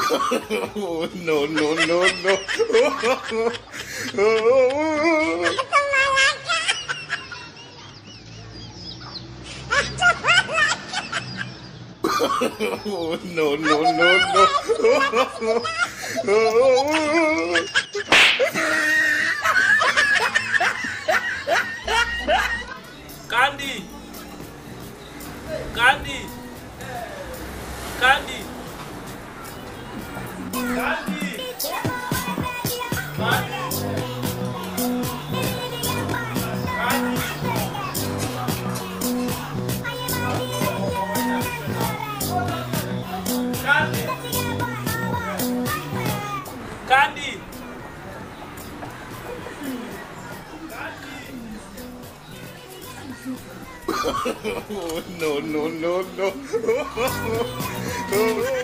Oh, no, no, no, no. Oh. Oh, no, no, no, no. Oh. Candy. Candy. Candy. Candy. Candy. Oh, no, no, no, no.